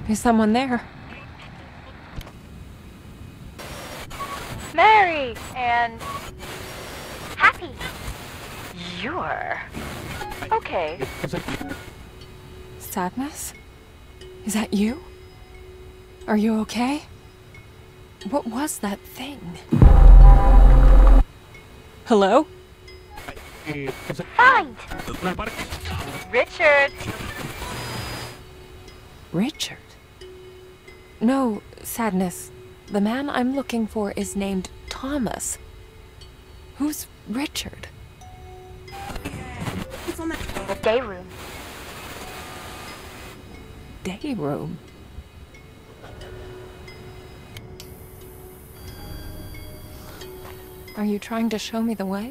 Is someone there? Merry and happy. You're okay. Sadness? Is that you? Are you okay? What was that thing? Hello? Fine. Richard. Richard? No, Sadness. The man I'm looking for is named Thomas. Who's Richard? The day room. Day room. Are you trying to show me the way?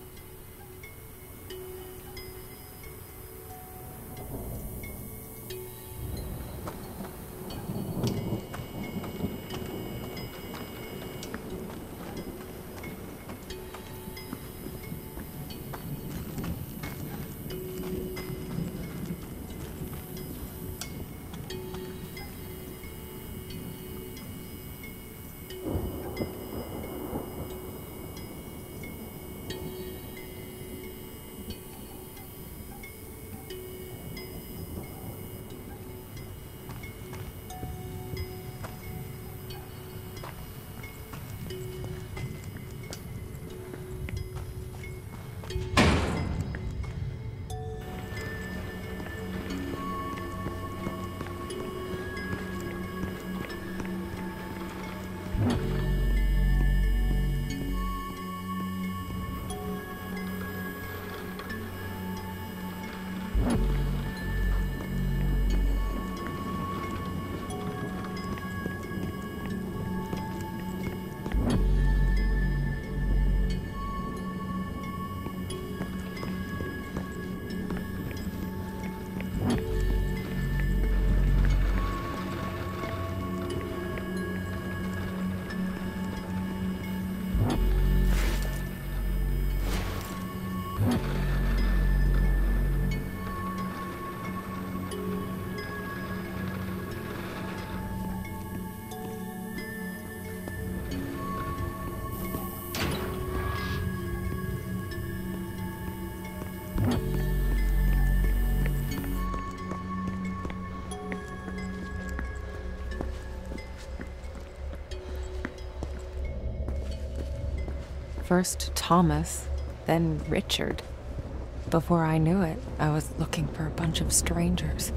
First Thomas, then Richard. Before I knew it, I was looking for a bunch of strangers.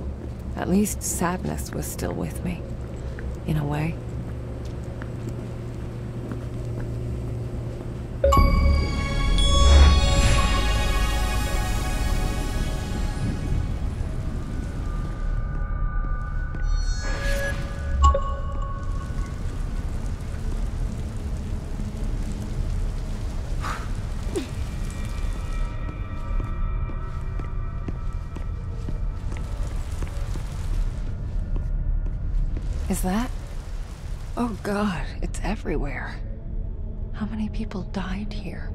At least Sadness was still with me, in a way. Is that? Oh God, it's everywhere. How many people died here?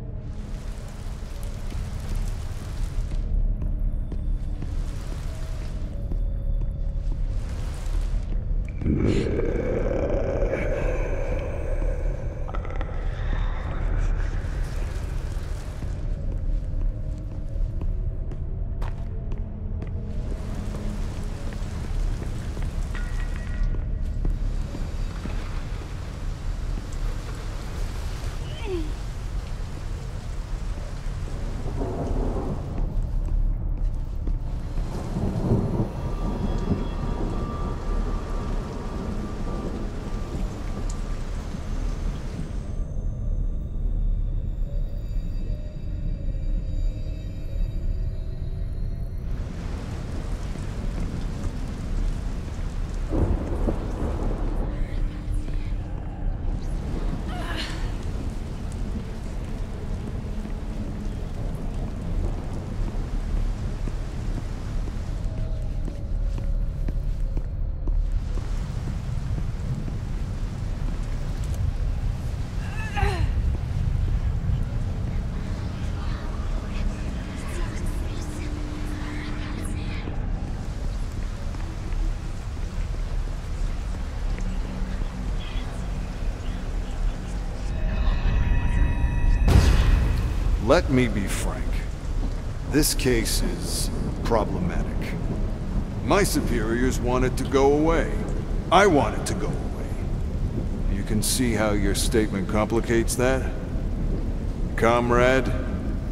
Let me be frank. This case is problematic. My superiors want it to go away. I want it to go away. You can see how your statement complicates that? Comrade?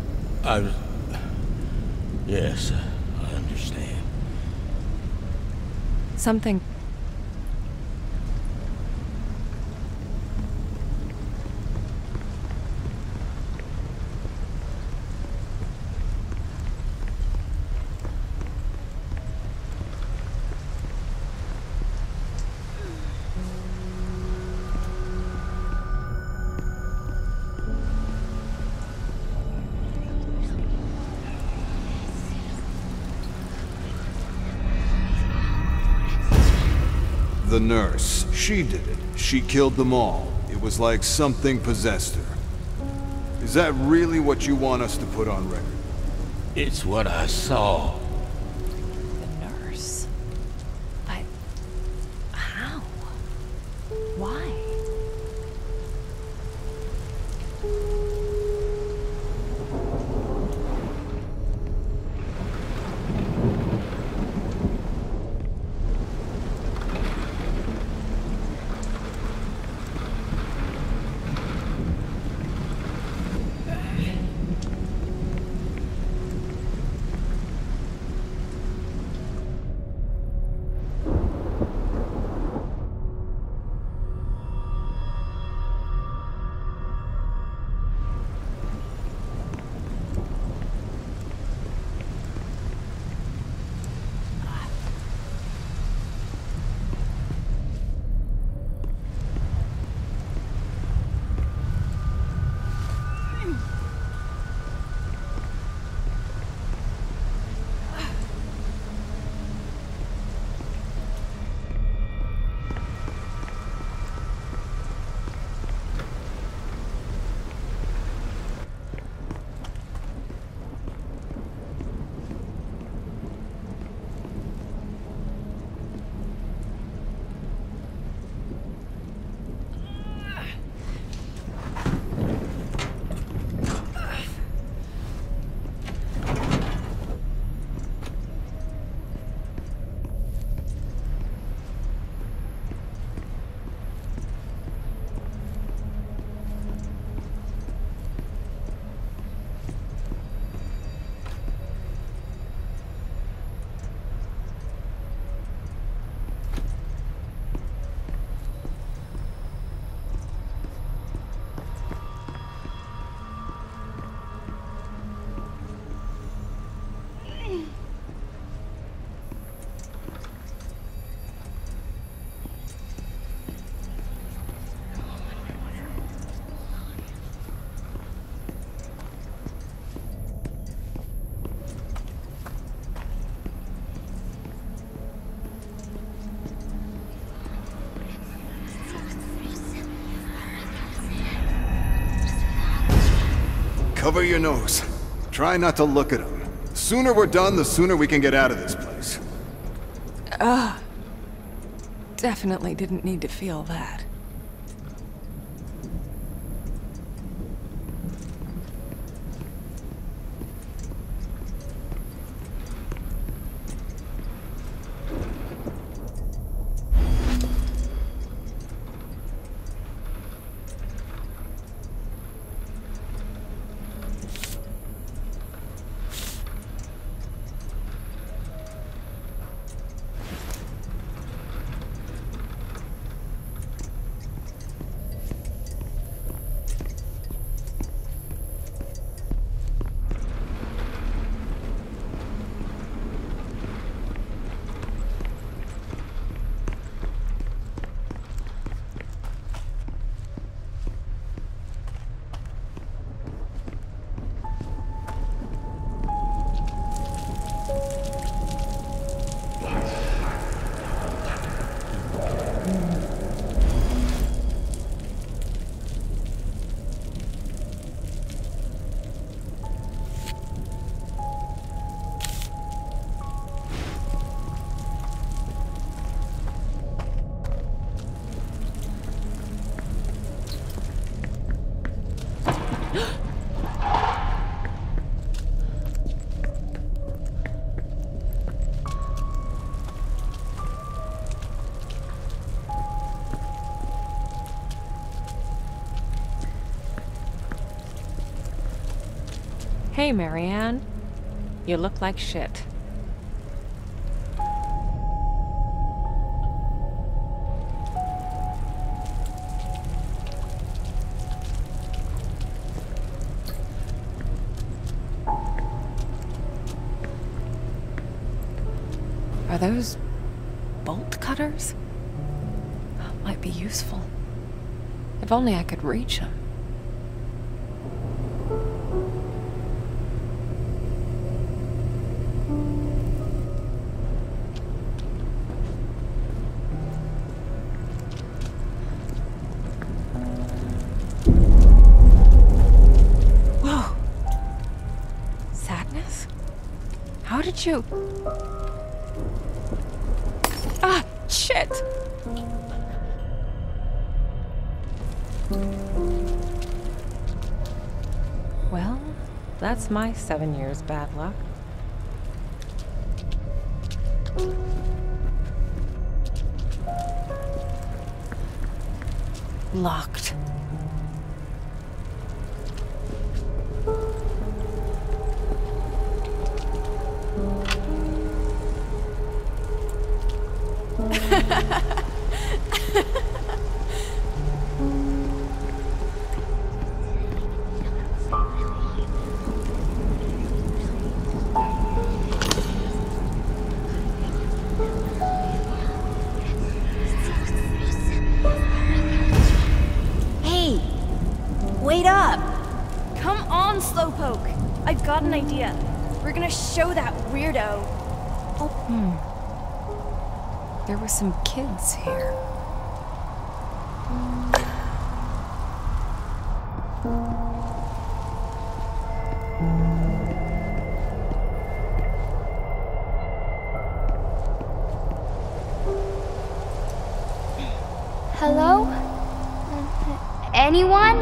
Yes, I understand. Something... The nurse. She did it. She killed them all. It was like something possessed her. Is that really what you want us to put on record? It's what I saw. The nurse. But... how? Why? Cover your nose. Try not to look at them. The sooner we're done, the sooner we can get out of this place. Definitely didn't need to feel that. Hey, Marianne. You look like shit. Are those bolt cutters? Might be useful. If only I could reach them. Whoa! Sadness? How did you... Ah, shit! Well, that's my 7 years bad luck. Locked. Hey! Wait up! Come on, Slowpoke! I've got an idea. We're gonna show that weirdo. There were some kids here. Hello? Anyone?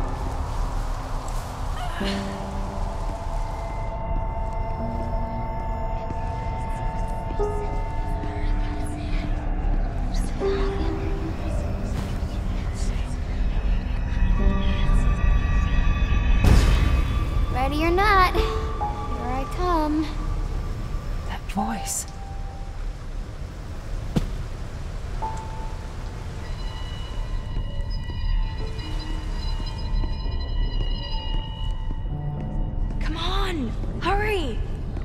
Ready or not, here I come. That voice. Come on! Hurry!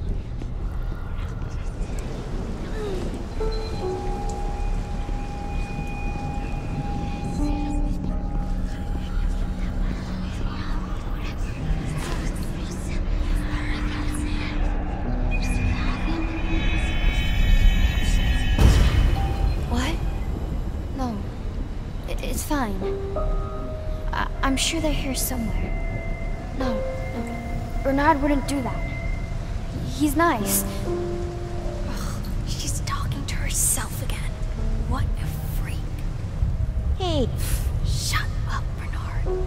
What? No, it's fine. I'm sure they're here somewhere. No, Bernard wouldn't do that. He's nice. Ugh, she's talking to herself again. What a freak. Hey, Shut up, Bernard.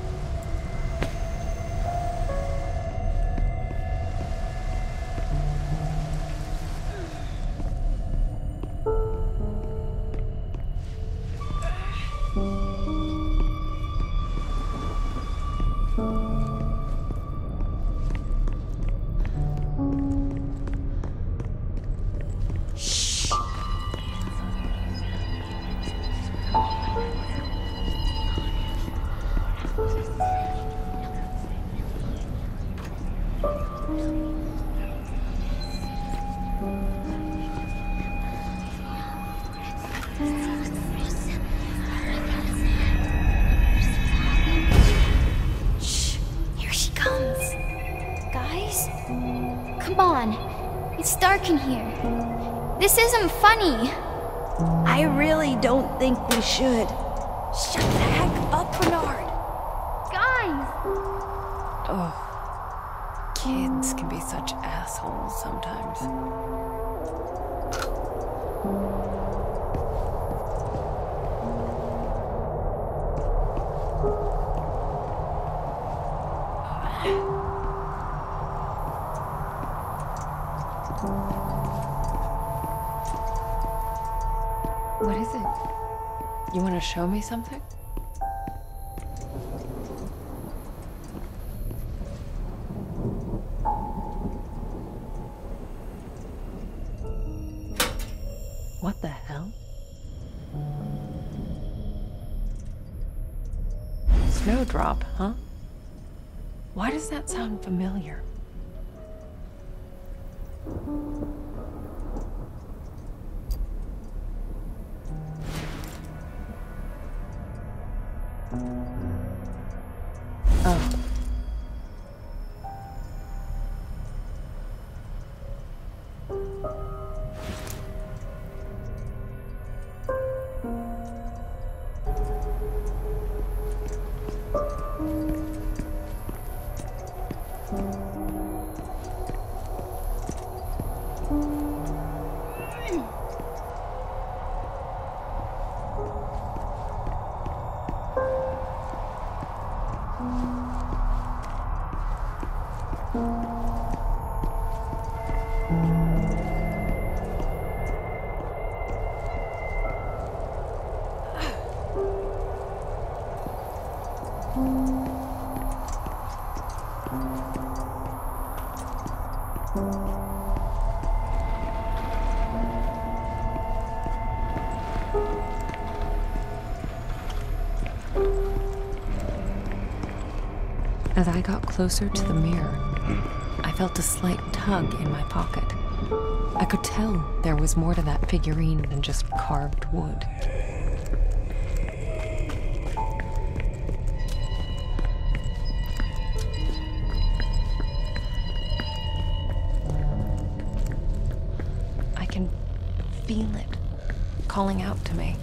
Shh, here she comes. Guys, come on. It's dark in here. This isn't funny. I really don't think we should. Shut the heck up, Bernard. Guys! Oh, kids can be such assholes sometimes. What is it? You want to show me something? What the hell? Snowdrop, huh? Why does that sound familiar? Oh. As I got closer to the mirror, I felt a slight tug in my pocket. I could tell there was more to that figurine than just carved wood. I can feel it calling out to me.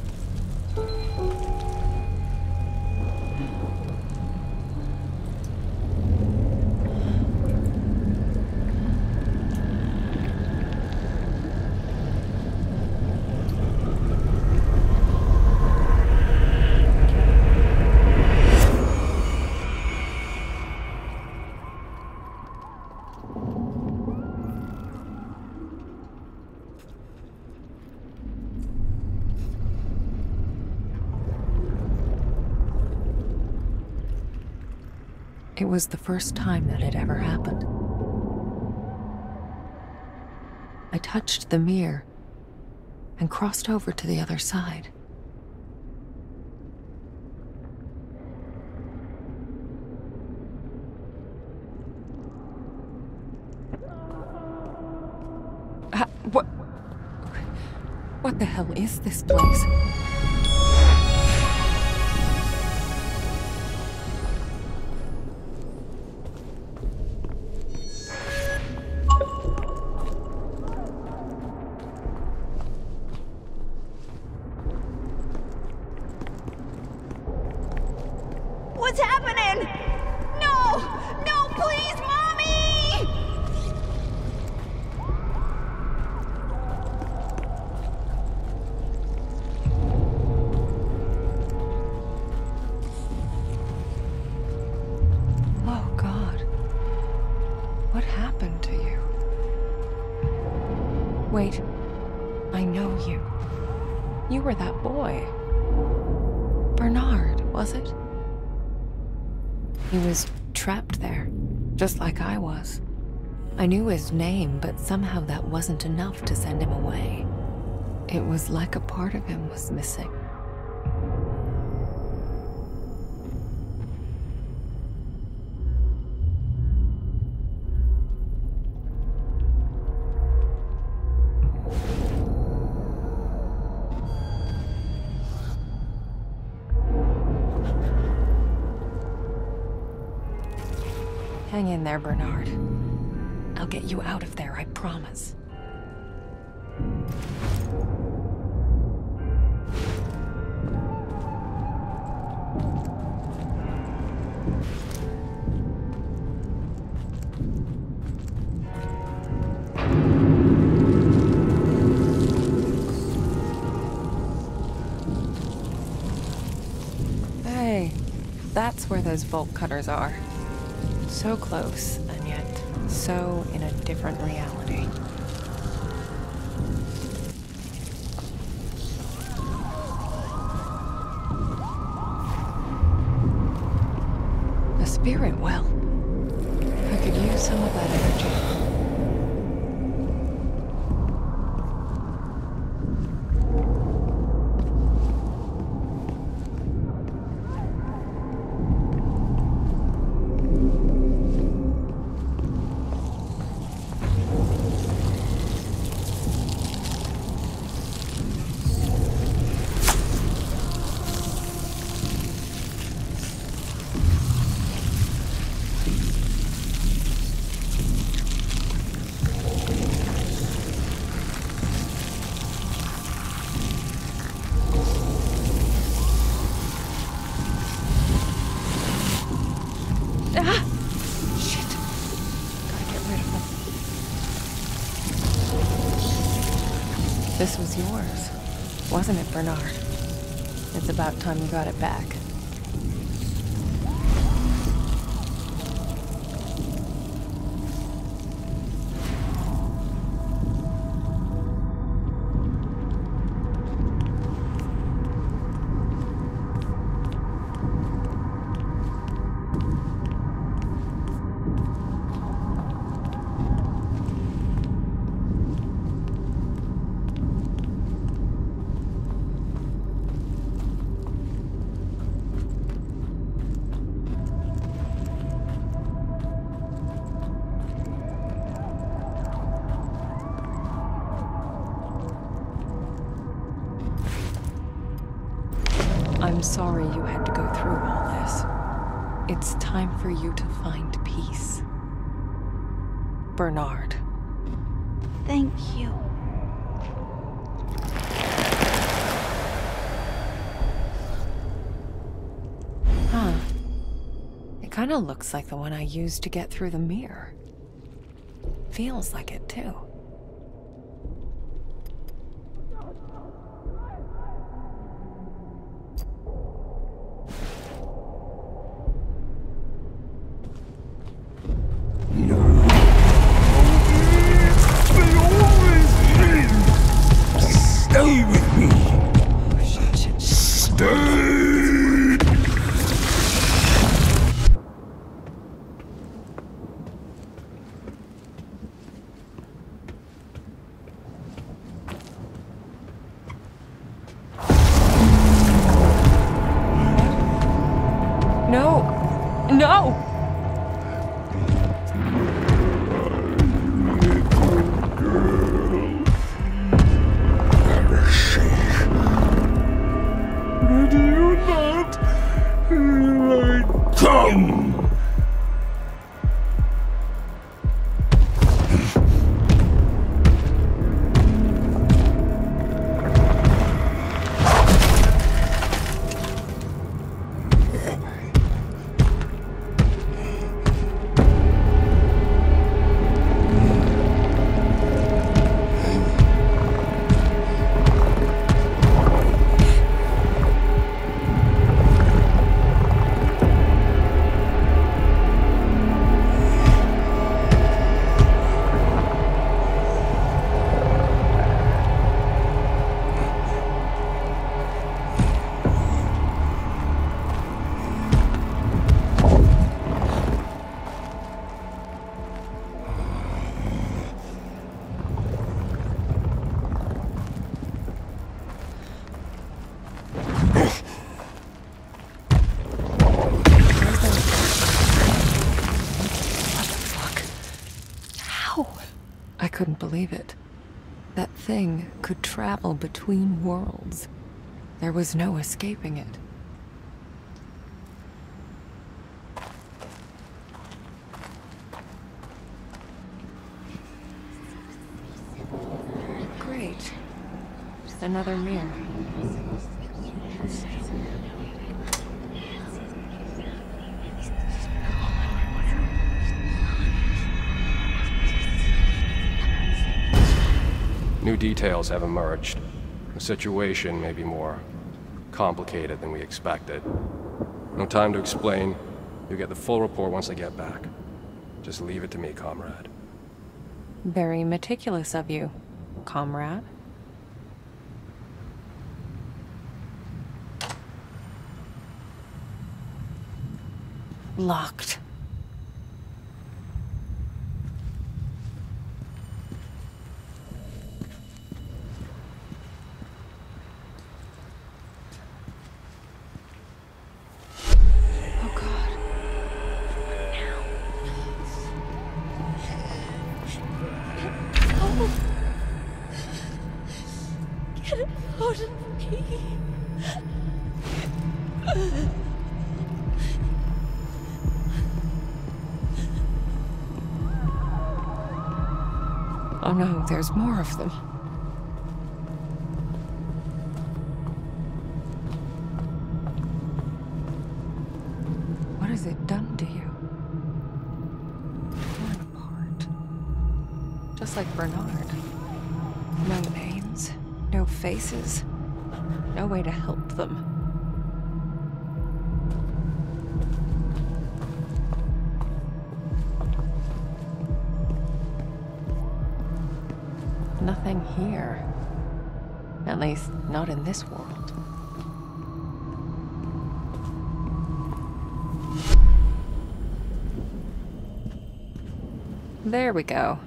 It was the first time that had ever happened. I touched the mirror and crossed over to the other side. What the hell is this place? What's happening? No! No, please, Mommy! Oh, God. What happened to you? Wait. I know you. You were that boy. Bernard, was it? He was trapped there, just like I was. I knew his name, but somehow that wasn't enough to send him away. It was like a part of him was missing. Hang in there, Bernard. I'll get you out of there, I promise. Hey, that's where those bolt cutters are. So close, and yet so in a different reality. A spirit well. I could use some of that energy. This was yours, wasn't it, Bernard? It's about time you got it back. I'm sorry you had to go through all this. It's time for you to find peace. Bernard. Thank you. Huh. It kind of looks like the one I used to get through the mirror. Feels like it, too. Stay with me. Stay. No! No! Come! I couldn't believe it. That thing could travel between worlds. There was no escaping it. Great. Another mirror. New details have emerged. The situation may be more complicated than we expected. No time to explain. You'll get the full report once I get back. Just leave it to me, comrade. Very meticulous of you, comrade. Locked. Oh no, there's more of them. What has it done to you? Torn apart. Just like Bernard. No names, No faces. No way to help them. Nothing here. At least, not in this world. There we go.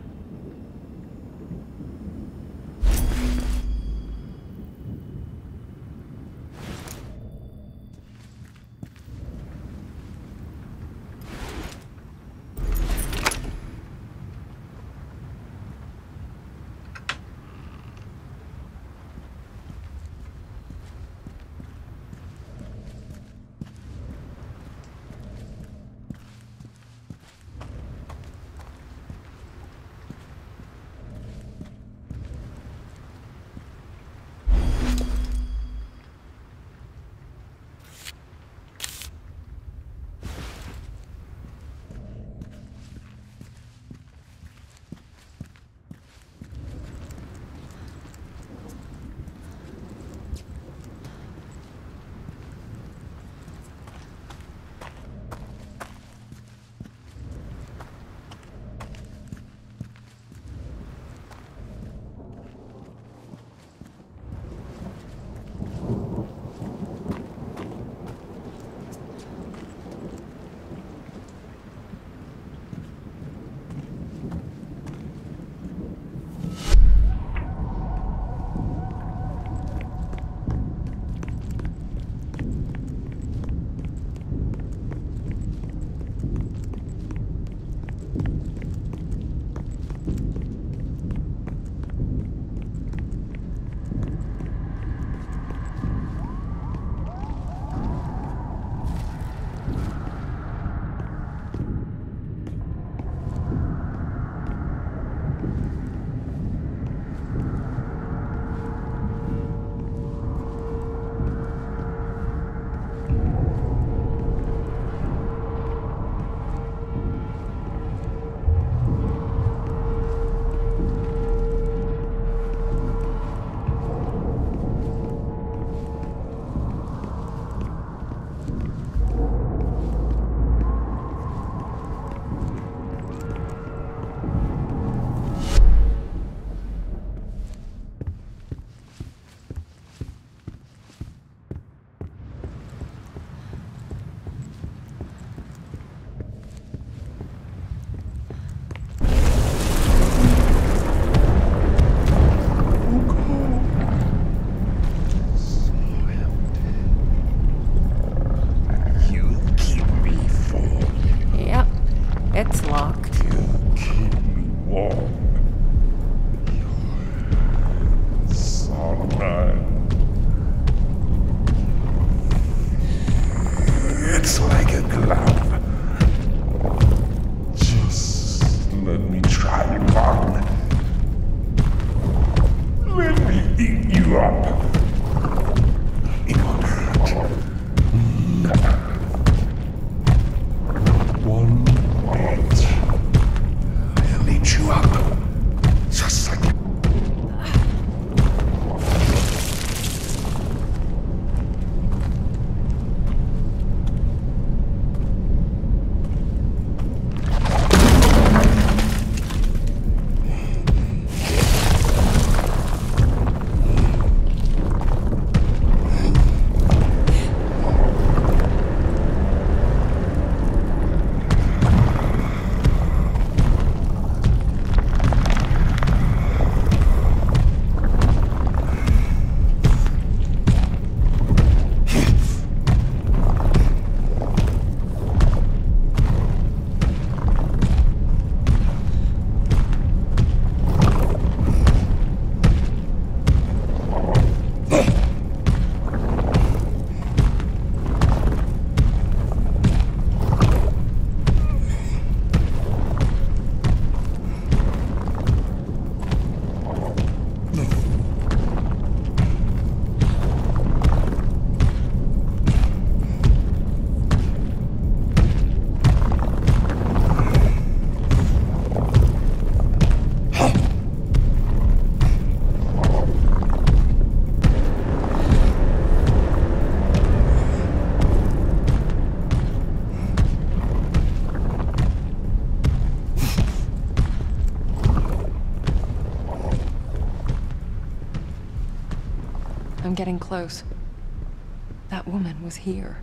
I'm getting close. That woman was here.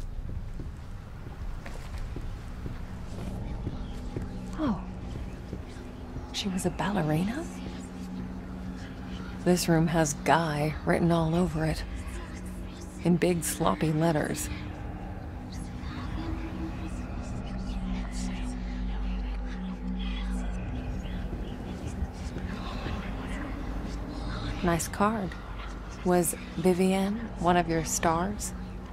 Oh. She was a ballerina? This room has Guy written all over it. In big sloppy letters. Nice card. Was Vivienne one of your stars?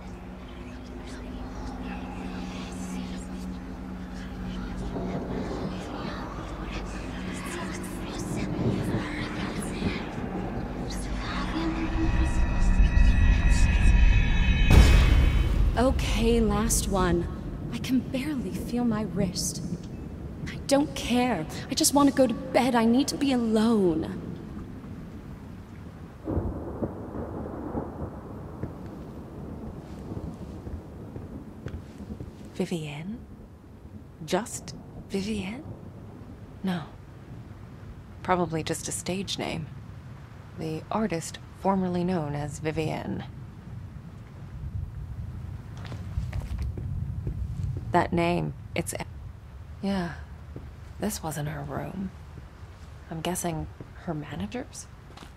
Okay, last one. I can barely feel my wrist. I don't care. I just want to go to bed. I need to be alone. Vivienne? Just Vivienne? No. Probably just a stage name. The artist formerly known as Vivienne. That name, it's... Yeah, this wasn't her room. I'm guessing her manager's?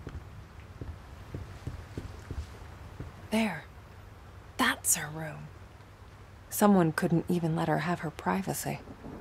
There. That's her room. Someone couldn't even let her have her privacy.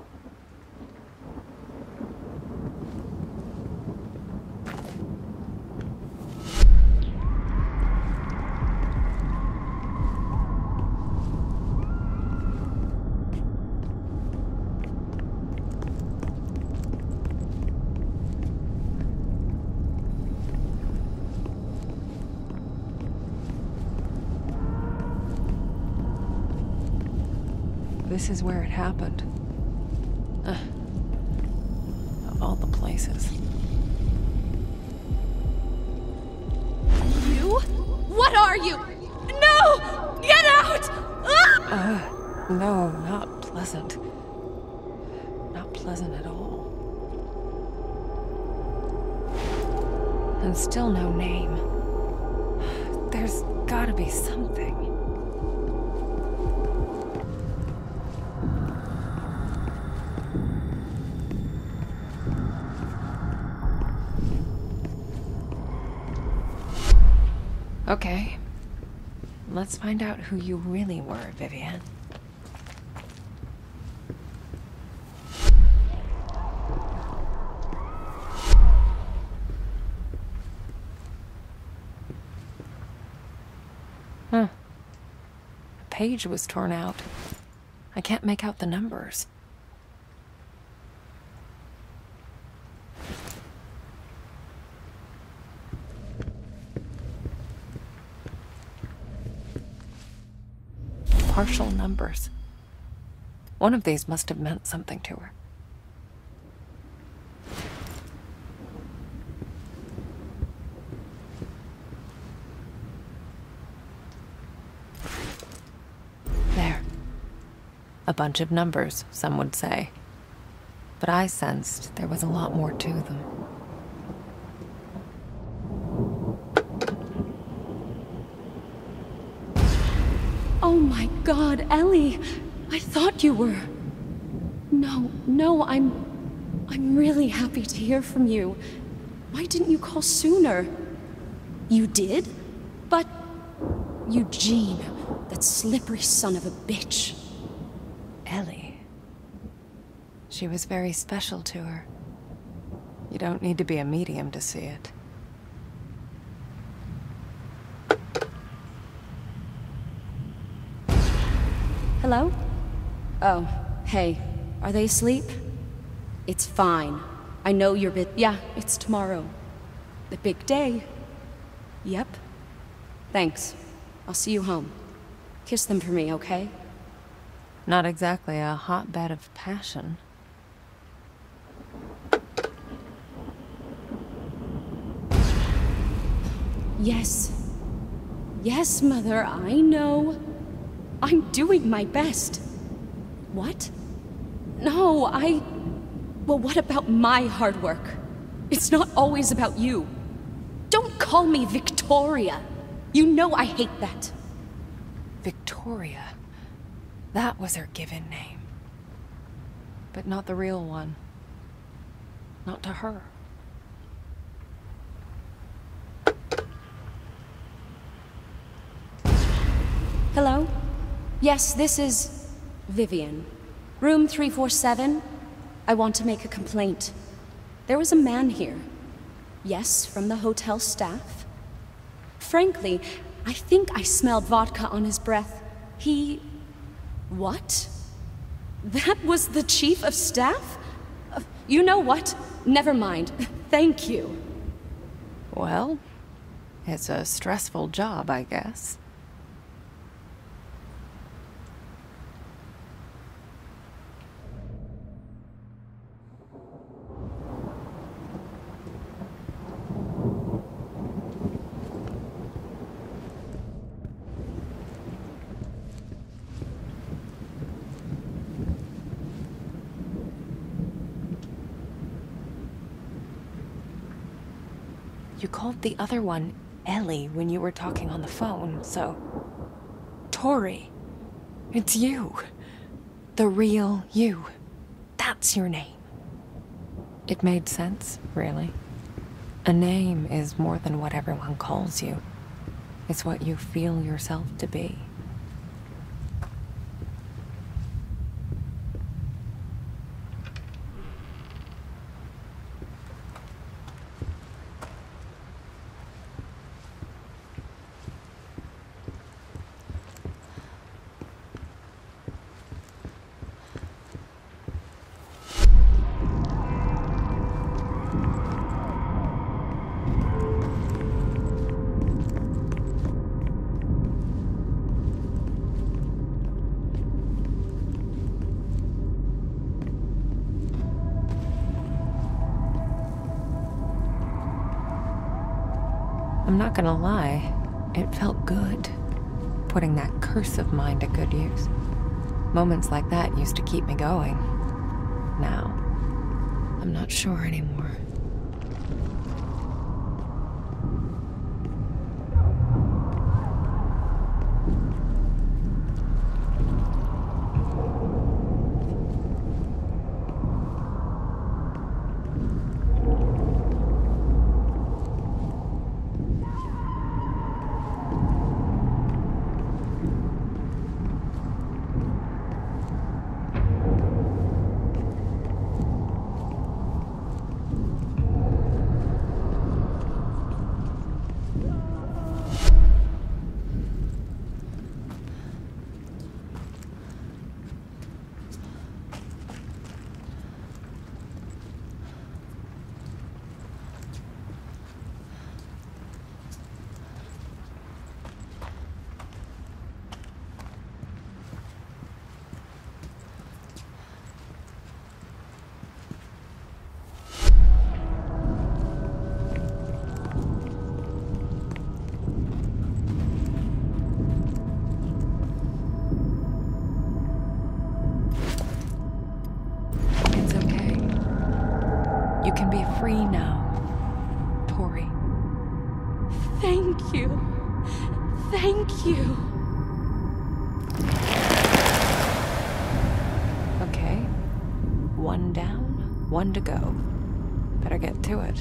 This is where it happened. Of all the places. You? What are you? No! Get out! Ah! No, not pleasant. Not pleasant at all. And still no name. There's gotta be something. Okay. Let's find out who you really were, Vivienne. Huh. A page was torn out. I can't make out the numbers. Partial numbers. One of these must have meant something to her. There. A bunch of numbers, some would say. But I sensed there was a lot more to them. Oh my God, Ellie! I thought you were... No, I'm really happy to hear from you. Why didn't you call sooner? You did? But... Eugene, that slippery son of a bitch. Ellie. She was very special to her. You don't need to be a medium to see it. Hello? Oh, hey. Are they asleep? It's fine. I know you're yeah, it's tomorrow. The big day. Yep. Thanks. I'll see you home. Kiss them for me, okay? Not exactly a hotbed of passion. Yes. Yes, Mother, I know. I'm doing my best. What? No, well, what about my hard work? It's not always about you. Don't call me Victoria. You know I hate that. Victoria. That was her given name. But not the real one. Not to her. Hello? Yes, this is Vivian. Room 347. I want to make a complaint. There was a man here. Yes, from the hotel staff. Frankly, I think I smelled vodka on his breath. He... What? That was the chief of staff? You know what? Never mind. Thank you. Well, it's a stressful job, I guess. You called the other one Ellie when you were talking on the phone, so... Tori, it's you. The real you. That's your name. It made sense, really. A name is more than what everyone calls you. It's what you feel yourself to be. I'm not gonna lie, it felt good, putting that curse of mine to good use. Moments like that used to keep me going. Now, I'm not sure anymore. You can be free now, Tori. Thank you. Thank you. Okay. One down, one to go. Better get to it.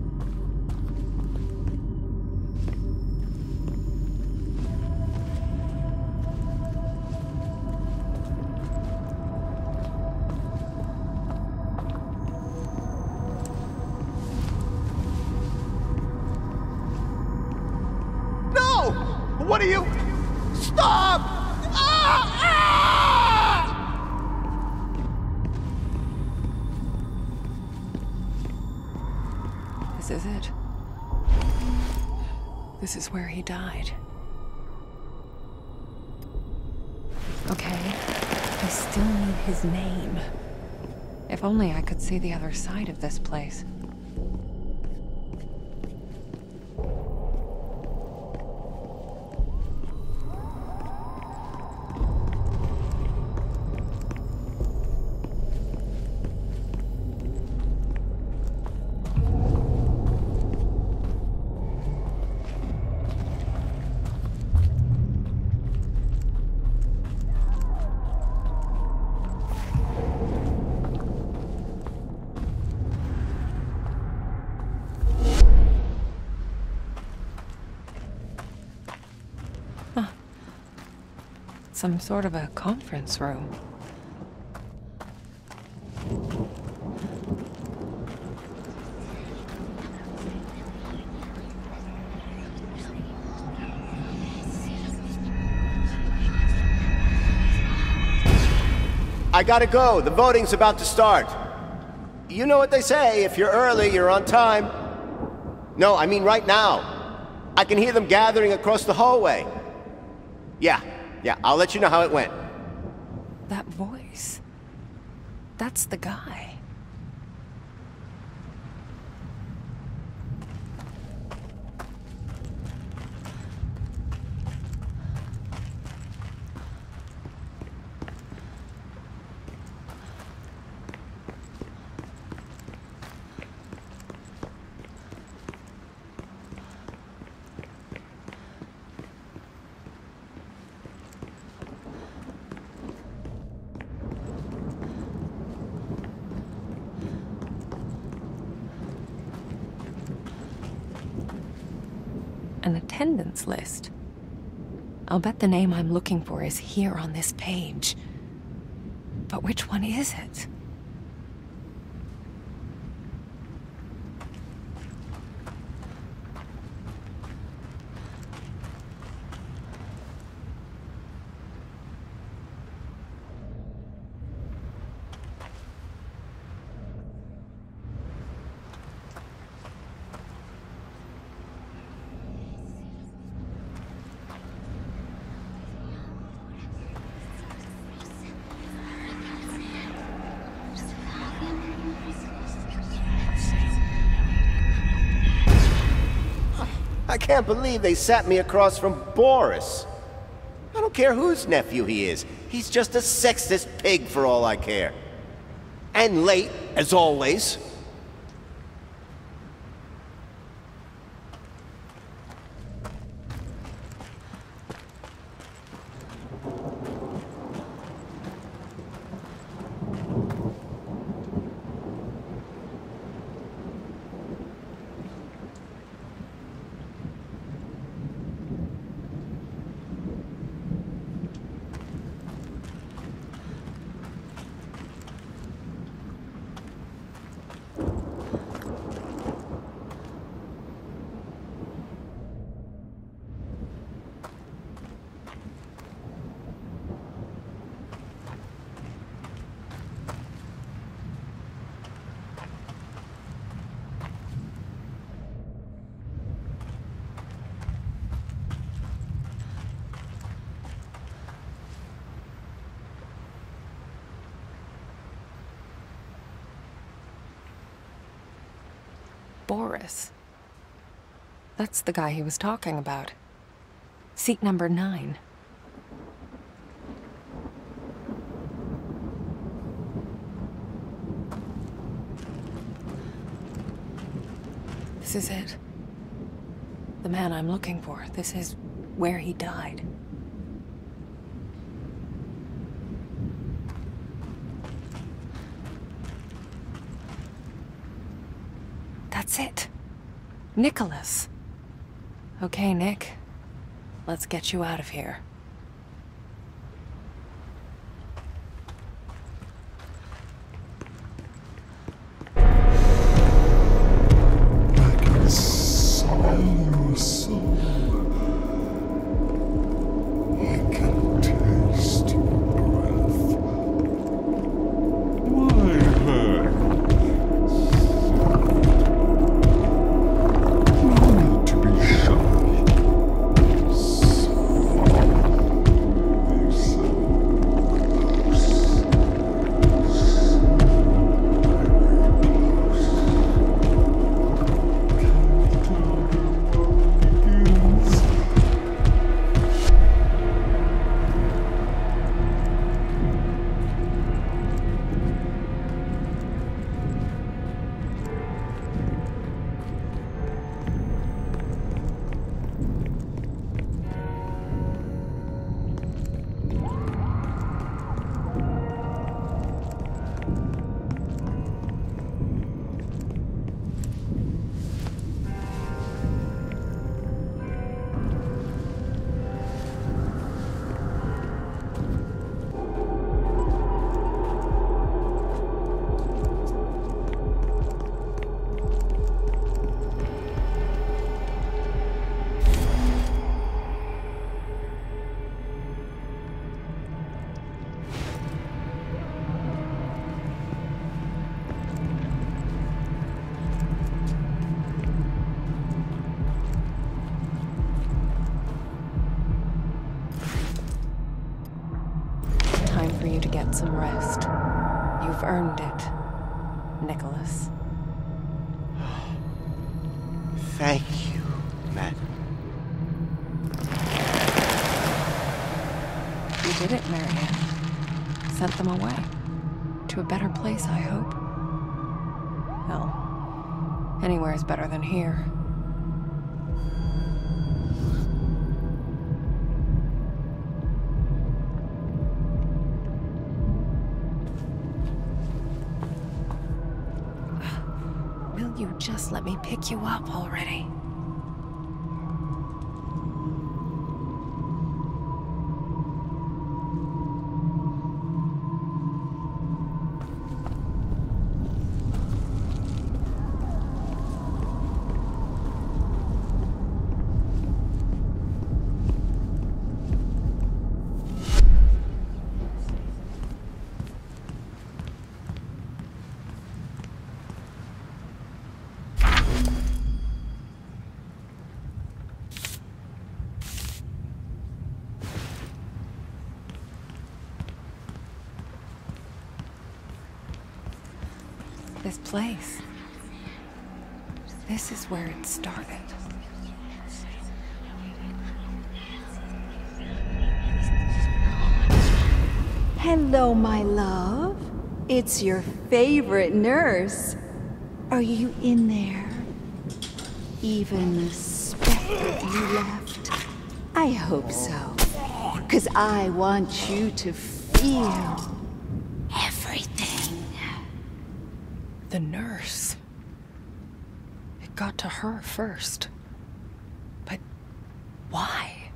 What are you? Stop! This is it. This is where he died. Okay, I still need his name. If only I could see the other side of this place. Some sort of a conference room. I gotta go. The voting's about to start. You know what they say, if you're early, you're on time. No, I mean right now. I can hear them gathering across the hallway. Yeah, I'll let you know how it went. That voice. That's the guy. An attendance list. I'll bet the name I'm looking for is here on this page. But which one is it? I can't believe they sat me across from Boris. I don't care whose nephew he is. He's just a sexist pig for all I care. And late, as always. Boris. That's the guy he was talking about. Seat number 9. This is it. The man I'm looking for. This is where he died. That's it. Nicholas. Okay, Nick. Let's get you out of here. I can smell your soul. I can taste your breath. Why hurt? No need to be shy. get some rest. You've earned it, Nicholas. Thank you, madam. You did it, Marianne. Sent them away. To a better place, I hope. Hell, anywhere's better than here. Will you just let me pick you up already? This place. This is where it started. Hello, my love. It's your favorite nurse. Are you in there? Even the specter you left? I hope so. 'Cause I want you to feel everything. The nurse. It got to her first. But why?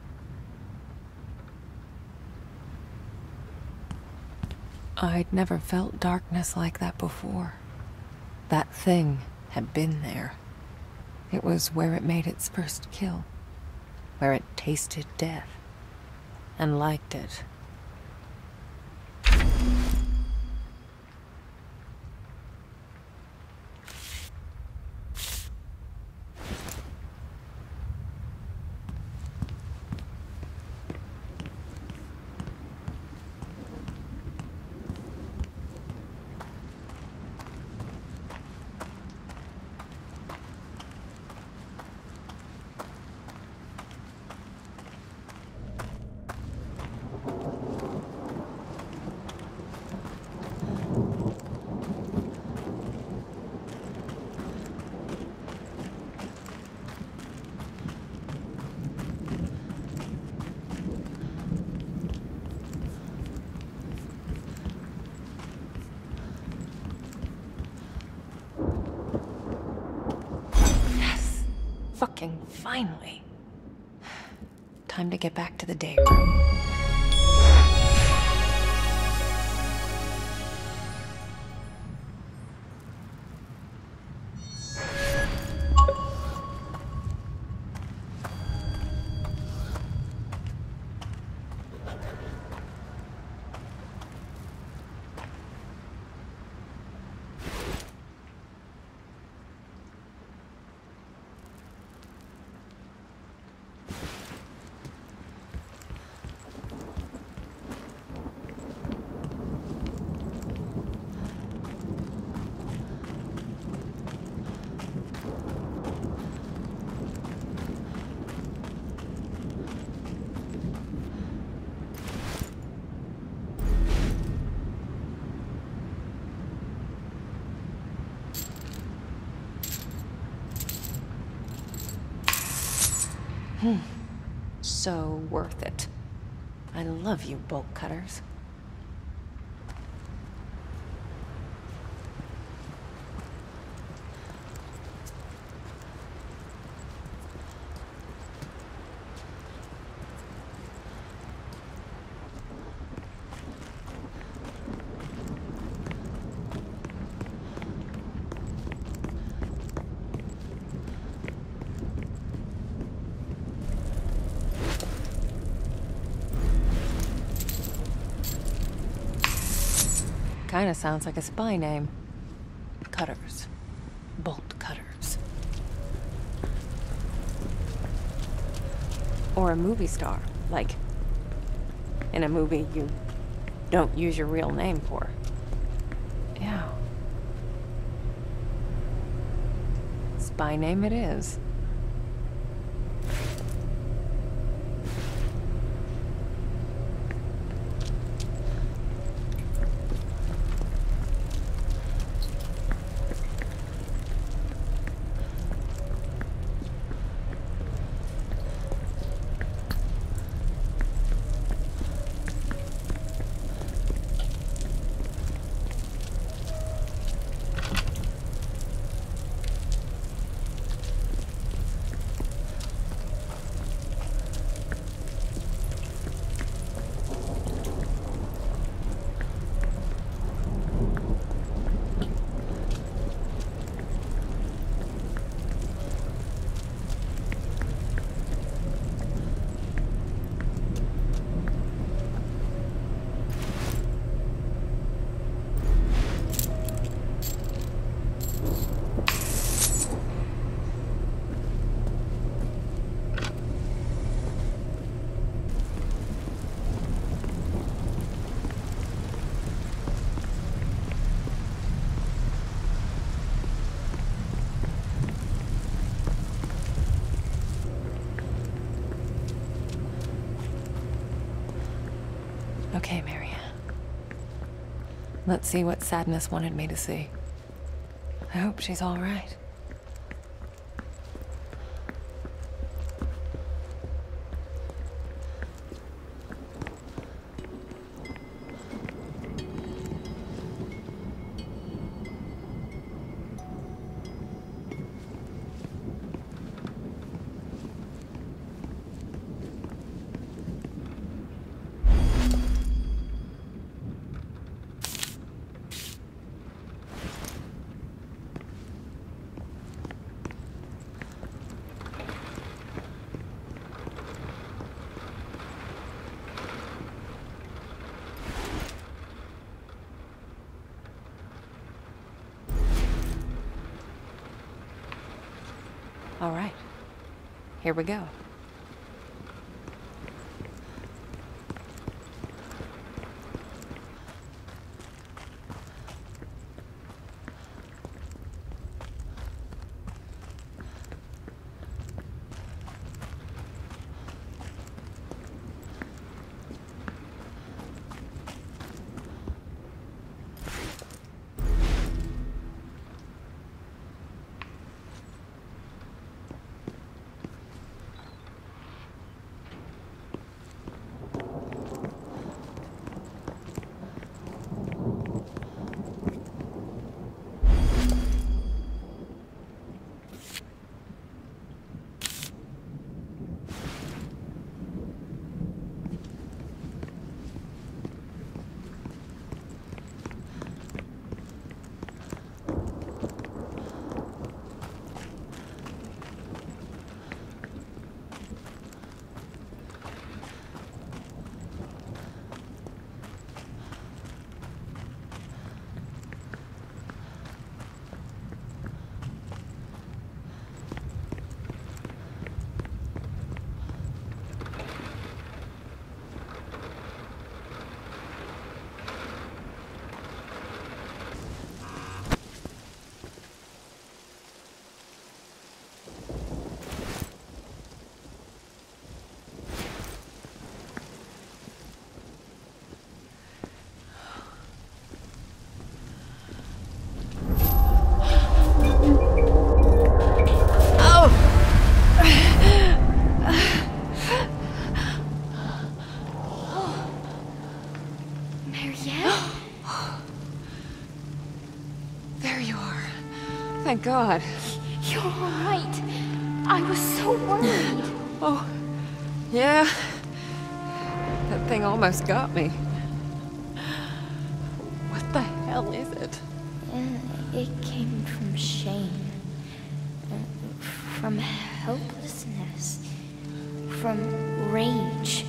I'd never felt darkness like that before. That thing had been there. It was where it made its first kill. Where it tasted death. And liked it. Fucking finally. Time to get back to the day room. So worth it. I love you, bolt cutters. Kinda sounds like a spy name. Cutters. Bolt cutters. Or a movie star, like in a movie you don't use your real name for. Yeah. Spy name it is. Okay, Marianne. Let's see what Sadness wanted me to see. I hope she's all right. All right, here we go. Thank God. You're all right. I was so worried. Oh, yeah. That thing almost got me. What the hell is it? It came from shame. From helplessness. From rage.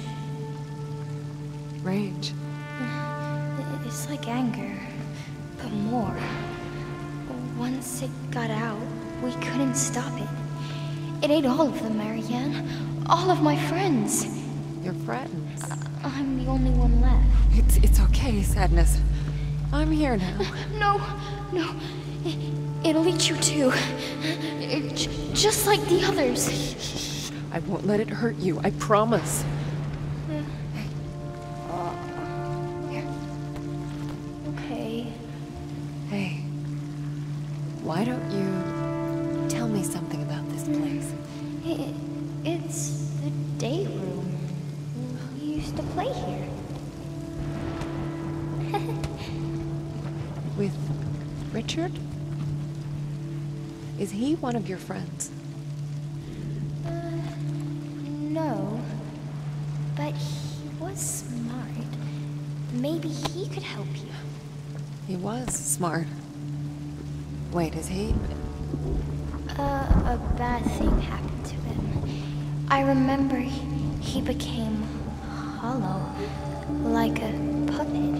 Rage? It's like anger, but more. Once it got out, we couldn't stop it. It ate all of them, Marianne. All of my friends. Your friends? I'm the only one left. It's okay, Sadness. I'm here now. No. It'll eat you too. Just like the others. I won't let it hurt you, I promise. Okay. Hey, why don't you tell me something about this place? It's the day room. We used to play here. With Richard? Is he one of your friends? No. But he was smart. Maybe he could help you. He was smart. Wait, is he? A bad thing happened to him. I remember he became hollow, like a puppet.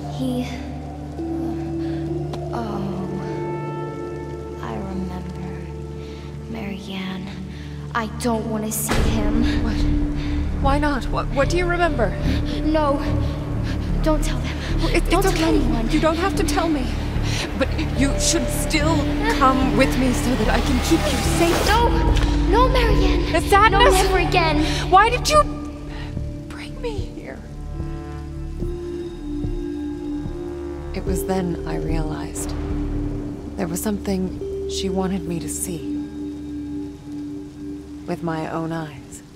I remember. Marianne, I don't want to see him. What? Why not? What do you remember? No, don't tell them. It's Don't okay. tell anyone. You don't have to tell me. But you should still come with me so that I can keep you safe. No, Marianne. Sadness. No, never again. Why did you bring me here? It was then I realized there was something she wanted me to see with my own eyes.